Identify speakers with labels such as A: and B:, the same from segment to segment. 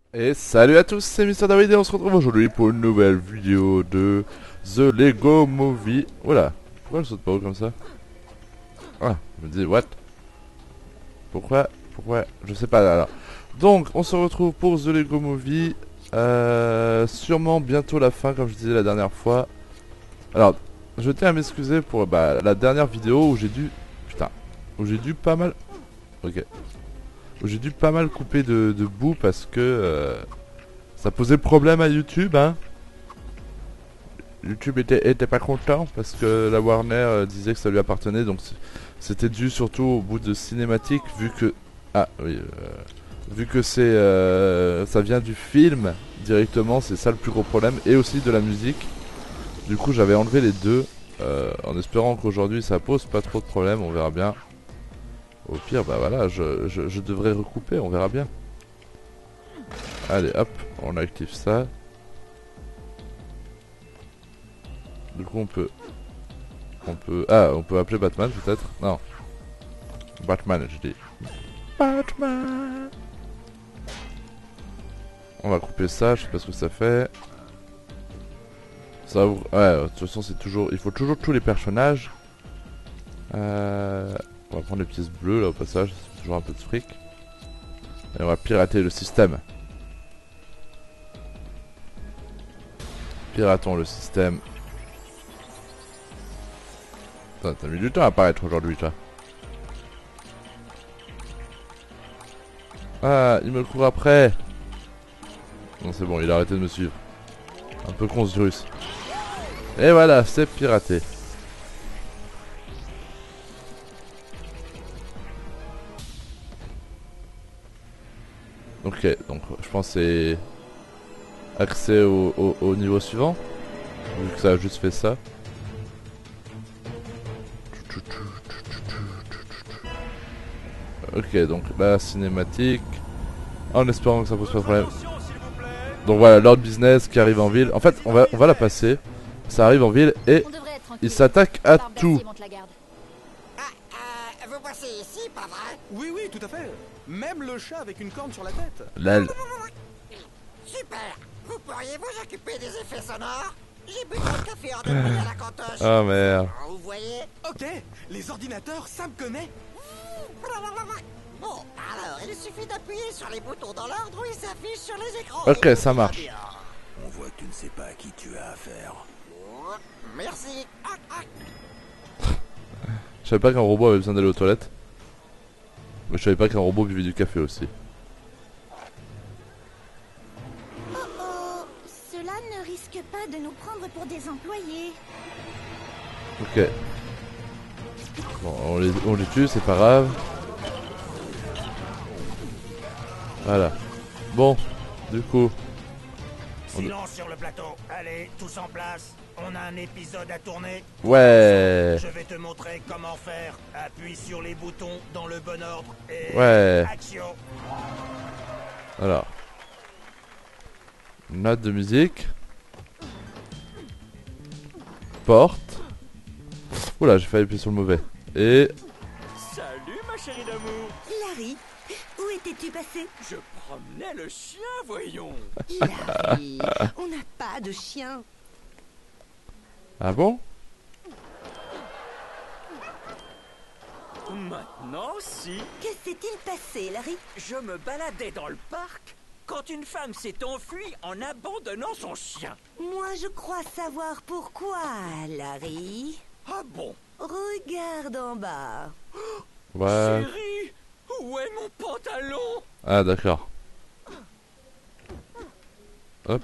A: Et salut à tous, c'est Mister David et on se retrouve aujourd'hui pour une nouvelle vidéo de The Lego Movie. Voilà, pourquoi je saute pas haut comme ça? Ah, je me dis, what? Pourquoi? Je sais pas là. Alors. Donc, on se retrouve pour The Lego Movie. Sûrement bientôt la fin, comme je disais la dernière fois. Alors, je tiens à m'excuser pour la dernière vidéo où j'ai dû... Putain, où j'ai dû pas mal... Ok. Où j'ai dû pas mal couper de bout parce que... ça posait problème à YouTube, hein. YouTube était pas content parce que la Warner disait que ça lui appartenait, donc c'était dû surtout au bout de cinématique vu que... Ah oui, vu que ça vient du film directement, c'est ça le plus gros problème, et aussi de la musique. Du coup j'avais enlevé les deux, en espérant qu'aujourd'hui ça pose pas trop de problème, on verra bien. Au pire, bah voilà, je devrais recouper, on verra bien. Allez hop, on active ça. Du coup on peut appeler Batman peut-être. Non, Batman je dis. Batman. On va couper ça, je sais pas ce que ça fait. Ça ouvre. Ouais, de toute façon c'est toujours, il faut toujours tous les personnages. On va prendre les pièces bleues là au passage, c'est toujours un peu de fric. Et on va pirater le système. Piratons le système. T'as mis du temps à apparaître aujourd'hui, toi. Ah, il me court après. Non, c'est bon, il a arrêté de me suivre. Un peu con ce russe. Et voilà, c'est piraté. Ok, donc je pense que c'est accès au niveau suivant. Vu que ça a juste fait ça. Ok, donc la cinématique. En espérant que ça pose pas de problème. Donc voilà, Lord Business qui arrive en ville. En fait, on va la passer. Ça arrive en ville et il s'attaque à tout.
B: Vous passez ici, pas vrai?
C: Oui, oui, tout à fait. Même le chat avec une corne sur la tête.
A: Lol.
B: Super. Vous pourriez vous occuper des effets sonores? J'ai bu trop de café hors de prix à la cantoche.
A: Oh merde.
B: Vous voyez?
C: Ok, les ordinateurs, ça me connaît.
B: Bon, alors, il suffit d'appuyer sur les boutons dans l'ordre où ils s'affichent sur les écrans.
A: Ok, ça marche.
C: On voit que tu ne sais pas à qui tu as affaire.
B: Merci.
A: Je savais pas qu'un robot avait besoin d'aller aux toilettes. Mais je savais pas qu'un robot buvait du café aussi.
D: Oh, cela ne risque pas de nous prendre pour des employés.
A: Ok. Bon, on les tue, c'est pas grave. Voilà. Bon, du coup.
E: Silence sur le plateau. Allez, tous en place. On a un épisode à tourner.
A: Ouais.
E: Je vais te montrer comment faire. Appuie sur les boutons dans le bon ordre et
A: Ouais.
E: action.
A: Alors. Note de musique. Porte. Oula, j'ai failli appuyer sur le mauvais. Et...
F: Salut ma chérie d'amour.
D: Larry, où étais-tu passé?
F: Je promenais le chien, voyons.
D: Larry, on n'a pas de chien.
A: Ah bon?
F: Maintenant, si.
D: Que s'est-il passé, Larry?
F: Je me baladais dans le parc quand une femme s'est enfuie en abandonnant son chien.
D: Moi, je crois savoir pourquoi, Larry.
F: Ah bon?
D: Regarde en bas.
A: Ouais.
F: Chérie, où est mon pantalon?
A: Ah d'accord. Hop.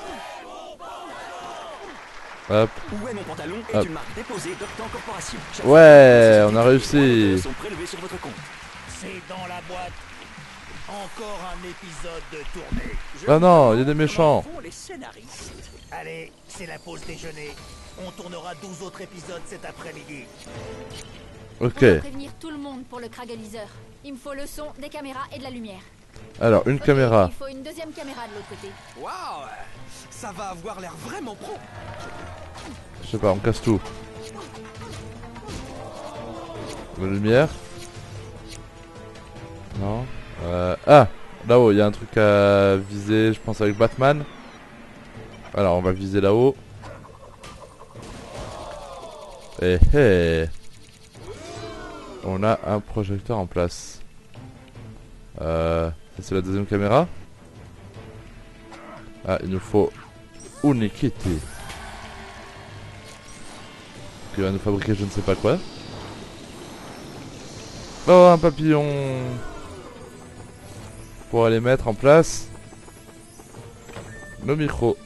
A: Hop.
F: Où est mon pantalon
A: Hop.
F: est une marque déposée d'Octan Corporation.
A: Ouais, on a réussi.
F: Sont prélevés sur votre compte.
E: C'est dans la boîte. Encore un épisode de tournée.
A: Ah non, il y a des méchants.
F: Comment font les scénaristes?
E: Allez, c'est la pause déjeuner. On tournera 12 autres épisodes cet après-midi.
A: Ok.
G: On doit prévenir tout le monde pour le Kragaliseur. Il me faut le son, des caméras et de la lumière.
A: Alors, une
G: Ok,
A: caméra.
G: Il faut une deuxième caméra de l'autre côté.
C: Waouh, ça va avoir l'air vraiment pro.
A: Je sais pas, on casse tout. La lumière. Non. Ah, Là-haut, il y a un truc à viser, je pense, avec Batman. Alors, on va viser là-haut. Eh eh. On a un projecteur en place. Ça, c'est la deuxième caméra. Ah, il nous faut Unikitty. Qui va nous fabriquer je ne sais pas quoi. Oh, un papillon. Pour aller mettre en place nos micros.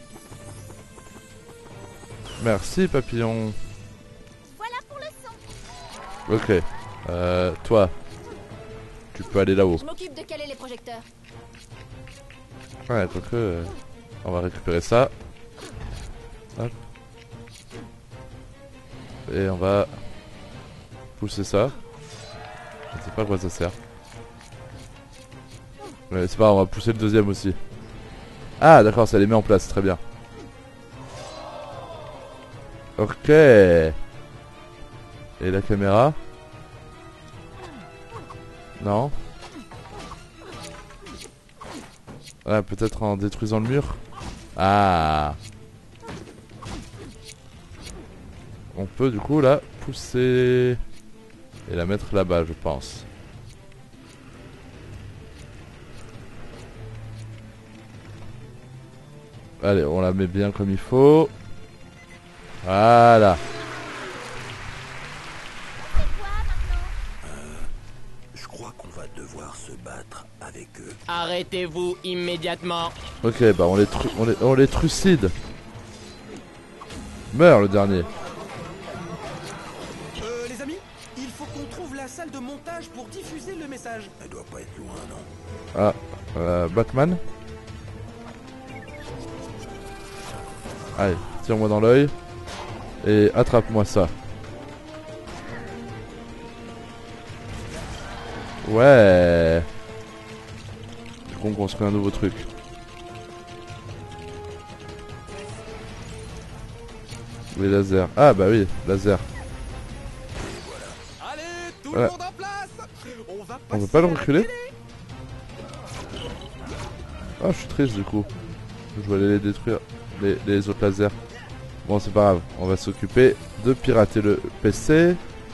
A: Merci papillon.
D: Voilà pour le son.
A: Ok. Toi, tu peux aller là-haut.
G: Je m'occupe de caler les projecteurs.
A: Ouais, quoique, on va récupérer ça. Hop. Et on va pousser ça. Je ne sais pas à quoi ça sert. Mais c'est pas grave, on va pousser le deuxième aussi. Ah d'accord, ça les met en place, très bien. Ok. Et la caméra? Non. Ah, peut-être en détruisant le mur. Ah. On peut du coup là pousser et la mettre là-bas, je pense. Allez, on la met bien comme il faut. Voilà.
E: Je crois qu'on va devoir se battre avec eux.
H: Arrêtez-vous immédiatement.
A: Ok, bah on les trucide. Meurs le dernier.
C: Les amis, il faut qu'on trouve la salle de montage pour diffuser le message.
E: Elle doit pas être loin, non?
A: Ah, Batman. Allez, tire-moi dans l'œil. Et attrape-moi ça. Ouais. Du coup on construit un nouveau truc. Les lasers. Ah bah oui, laser.
C: Allez, tout
A: Ouais.
C: le monde en place.
A: On veut pas le reculer? Ah, je suis triste du coup. Je vais aller les détruire, les autres lasers. Bon, c'est pas grave. On va s'occuper de pirater le PC.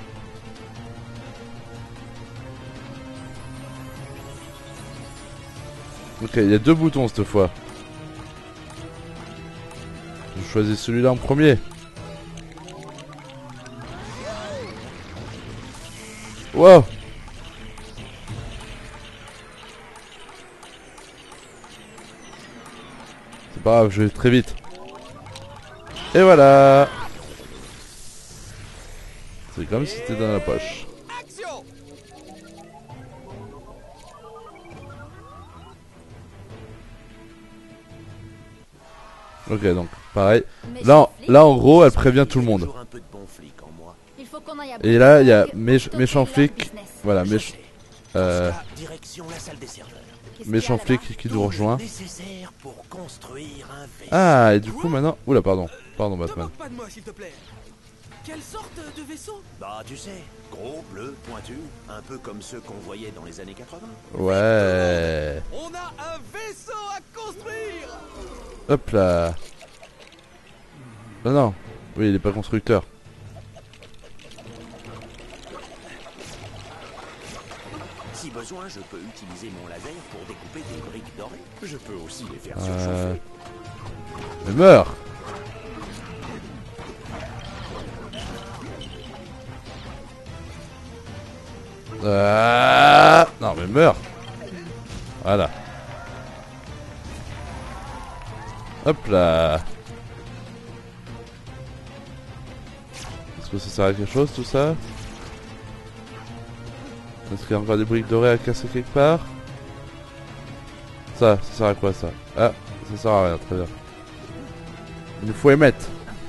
A: Ok, il y a deux boutons cette fois. Je choisis celui-là en premier. Wow! C'est pas grave, je vais très vite. Et voilà! C'est comme si c'était dans la poche.
C: Action.
A: Ok, donc pareil.
G: Méchant flic.
A: Là en gros, elle prévient tout le monde.
E: Toujours un peu de bon flic en moi.
G: Il faut qu'on aille à
A: Et là, il y a
G: Bloomberg pour
A: méchant
G: stopper leur
A: flic.
G: business.
A: Voilà,
E: Je sais. Dans ce
A: euh,
E: cas, direction la salle des serveurs.
G: Qu'est-ce qu'il y a
A: méchant
G: là-bas
A: flic qui nous
E: Tout
A: rejoint.
E: le nécessaire pour construire un vaisseau.
A: Ah, et du coup maintenant... Oula, pardon. Pardon,
C: Te
A: Batman.
C: moque pas de moi, s'il te plaît. Quelle sorte de vaisseau?
E: Bah, tu sais, gros, bleu, pointu, un peu comme ceux qu'on voyait dans les années 80.
A: Ouais.
C: On a un vaisseau à construire.
A: Hop là. Non, non. Oui, il est pas constructeur.
E: Si besoin, je peux utiliser mon laser pour découper des briques dorées. Je peux aussi les faire
A: Euh...
E: surchauffer.
A: Mais meurs. Non mais meurs. Voilà. Hop là. Est-ce que ça sert à quelque chose tout ça? Est-ce qu'il y a encore des briques dorées à casser quelque part? Ça sert à quoi ça? Ah, ça sert à rien, très bien. Il nous faut émettre.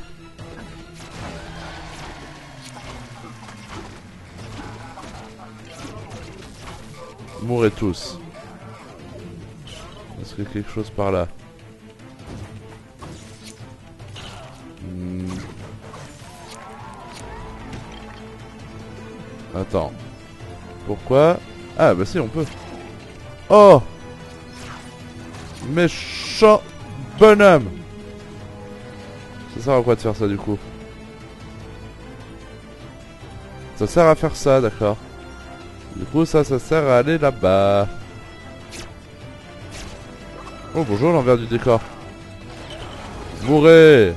A: Mourrez tous. Est-ce qu'il y a quelque chose par là? Attends. Pourquoi? Ah bah si on peut. Oh! Méchant bonhomme. Ça sert à quoi de faire ça du coup? Ça sert à faire ça, d'accord. Du coup ça sert à aller là-bas. Oh bonjour l'envers du décor. Mourez.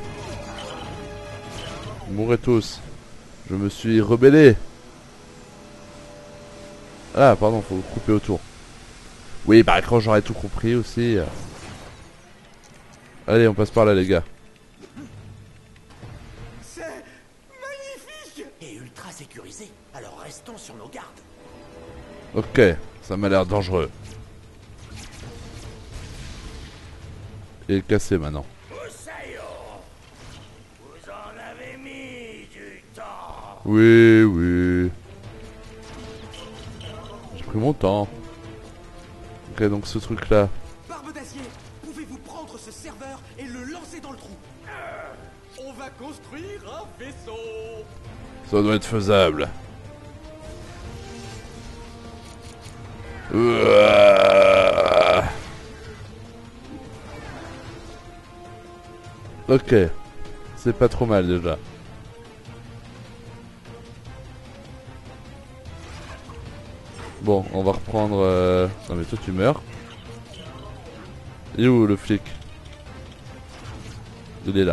A: Mourez tous. Je me suis rebellé. Ah pardon, faut couper autour. Oui bah quand j'aurais tout compris aussi. Allez on passe par là les gars.
C: C'est magnifique!
E: Et ultra sécurisé, alors restons sur nos gardes.
A: Ok, ça m'a l'air dangereux. Et cassé maintenant.
E: Osayo, vous en avez mis du temps.
A: Oui, oui. J'ai pris mon temps. Ok, donc ce truc là.
C: Barbe d'acier, pouvez-vous prendre ce serveur et le lancer dans le trou? On va construire un vaisseau.
A: Ça doit être faisable. Ouah. Ok. C'est pas trop mal déjà. Bon, on va reprendre... Non mais toi tu meurs. Il est où le flic? Il est là.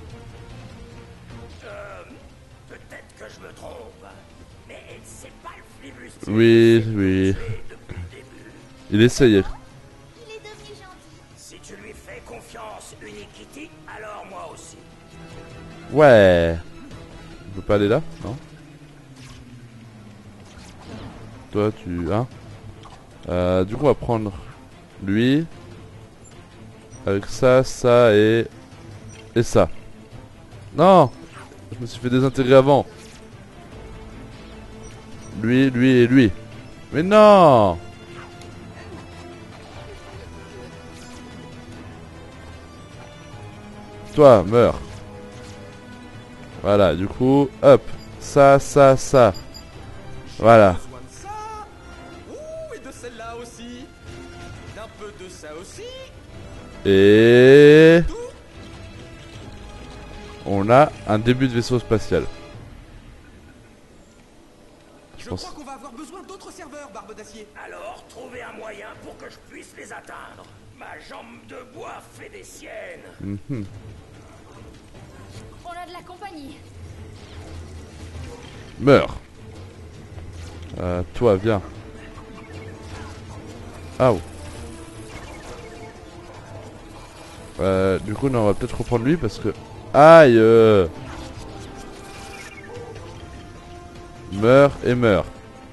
E: Peut-être que je me trompe, mais c'est pas le flibustier.
A: Oui, oui.
E: Depuis le début.
A: Il essayait.
D: Il est devenu gentil.
E: Si tu lui fais confiance, Unikitty, alors moi aussi.
A: Ouais. On peut pas aller là? Non. Toi tu... Hein? Du coup on va prendre lui. Avec ça, ça et ça. Non! Je me suis fait désintégrer avant. Lui, lui et lui. Mais non! Toi, meurs. Voilà, du coup, hop. Ça, ça, ça. Voilà.
C: Besoin de ça. Ouh, et de celle-là aussi. D'un peu de ça aussi.
A: Et... on a un début de vaisseau spatial.
C: Je crois qu'on va avoir besoin d'autres serveurs, Barbe d'acier.
E: Alors, trouvez un moyen pour que je puisse les atteindre. Ma jambe de bois fait des siennes.
A: Mhm.
G: On a de la compagnie.
A: Meurs. Toi, viens. Ah. Du coup, non, on va peut-être reprendre lui parce que... Aïe. Meurs et meurs.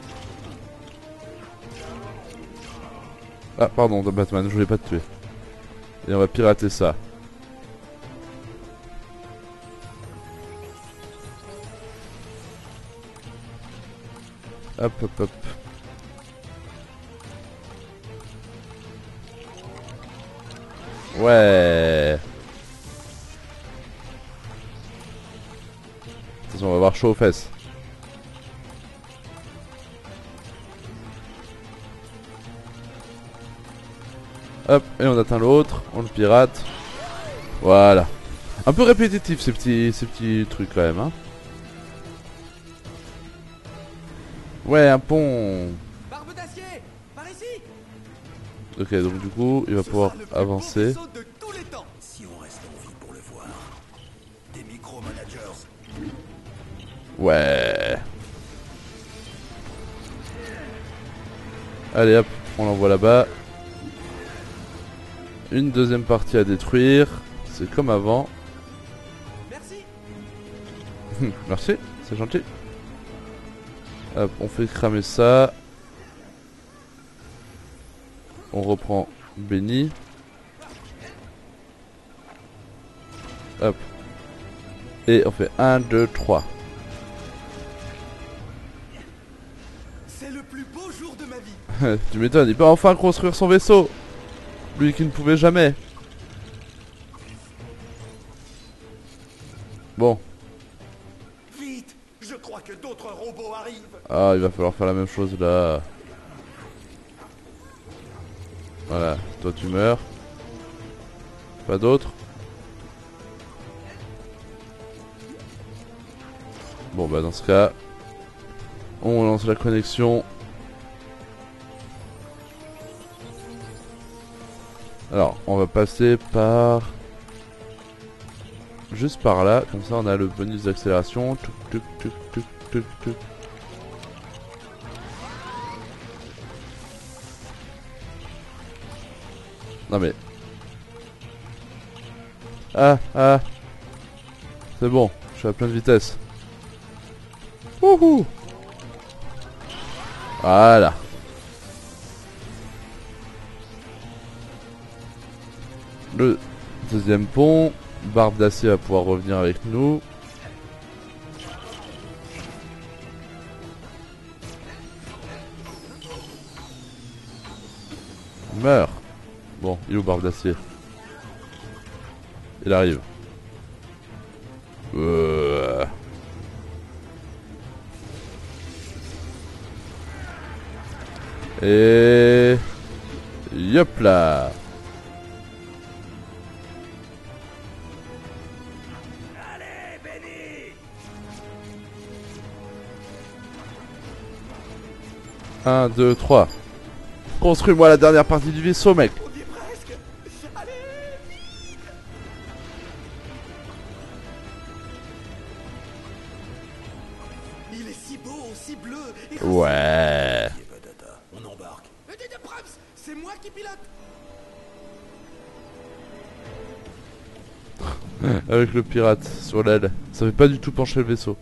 A: Ah, pardon, Batman, je voulais pas te tuer. Et on va pirater ça. Hop, hop, hop. Ouais. Attention, on va avoir chaud aux fesses. Hop, et on atteint l'autre, on le pirate. Voilà. Un peu répétitif ces petits trucs quand même, hein. Ouais, un pont.
C: Barbe d'acier, par ici.
A: Ok, donc du coup, il va pouvoir avancer.
C: Vaisseau de tous les temps.
E: Si on reste en vie pour le voir. Des micro-managers.
A: Ouais. Allez hop, on l'envoie là-bas. Une deuxième partie à détruire. C'est comme avant.
C: Merci.
A: Merci, c'est gentil. Hop, on fait cramer ça. On reprend Benny. Hop. Et on fait 1, 2, 3.
C: C'est le plus beau jour de ma vie.
A: Tu m'étonnes, il peut enfin construire son vaisseau. Lui qui ne pouvait jamais. Bon.
C: Vite, je crois que d'autres robots arrivent.
A: Ah, il va falloir faire la même chose là. Voilà, toi tu meurs. Pas d'autres. Bon bah dans ce cas, on lance la connexion. Alors, on va passer par... juste par là, comme ça on a le bonus d'accélération. Tuc, tuc, tuc, tuc, tuc, tuc. Non mais... Ah, ah. C'est bon, je suis à pleine vitesse. Wouhou. Voilà. Le deuxième pont. Barbe d'acier va pouvoir revenir avec nous. Meurs. Bon, il est où Barbe d'acier? Il arrive. Et... Yop là.
E: Allez, Benny!
A: 1, 2, 3. Construis-moi la dernière partie du vaisseau, mec.
C: On y est presque. Allez, vite. Il est si beau, si bleu. Et
A: Ouais.
C: on embarque. C'est moi qui pilote.
A: Avec le pirate sur l'aile. Ça fait pas du tout pencher le vaisseau.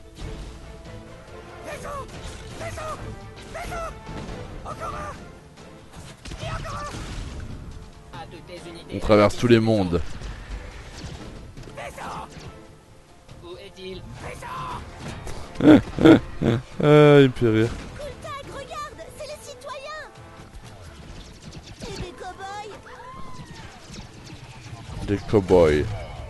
A: On traverse tous les mondes.
H: Où est-il?
A: Ah, il me fait rire.
D: Kultag, regarde, c'est les citoyens. Et des cow-boys.
A: Des cow-boys.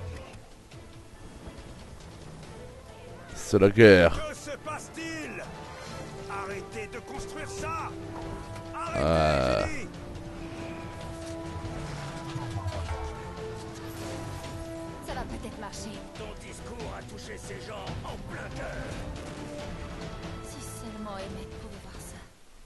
A: C'est la guerre.
E: Que se passe-t-il? Arrêtez de construire ça! Arrêtez, Benny!
G: Ça va peut-être marcher.
E: Ton discours a touché ces gens en plein cœur.
G: Si seulement Emmett pouvait voir ça.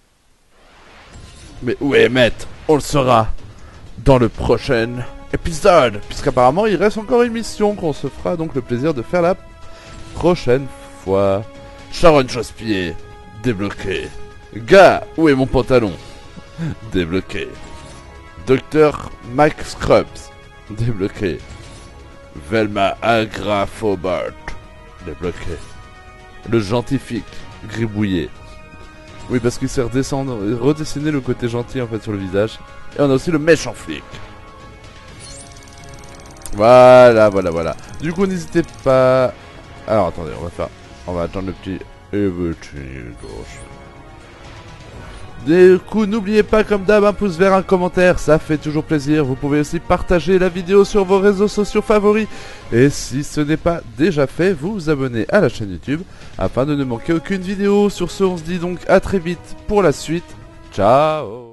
A: Mais où est Emmett? On le saura dans le prochain épisode. Puisqu'apparemment il reste encore une mission qu'on se fera donc le plaisir de faire la prochaine fois. Sharon Chausse-Pied, débloqué. Gars, où est mon pantalon? Débloqué. Docteur Mike Scrubs, débloqué. Velma Agrafobart, débloqué. Le gentilfique, gribouillé. Oui, parce qu'il s'est redessiné le côté gentil en fait sur le visage. Et on a aussi le méchant flic. Voilà, voilà, voilà. Du coup, n'hésitez pas... Alors, attendez, on va attendre le petit... Du coup, n'oubliez pas, comme d'hab, un pouce vert, un commentaire, ça fait toujours plaisir. Vous pouvez aussi partager la vidéo sur vos réseaux sociaux favoris. Et si ce n'est pas déjà fait, vous abonnez à la chaîne YouTube afin de ne manquer aucune vidéo. Sur ce, on se dit donc à très vite pour la suite. Ciao!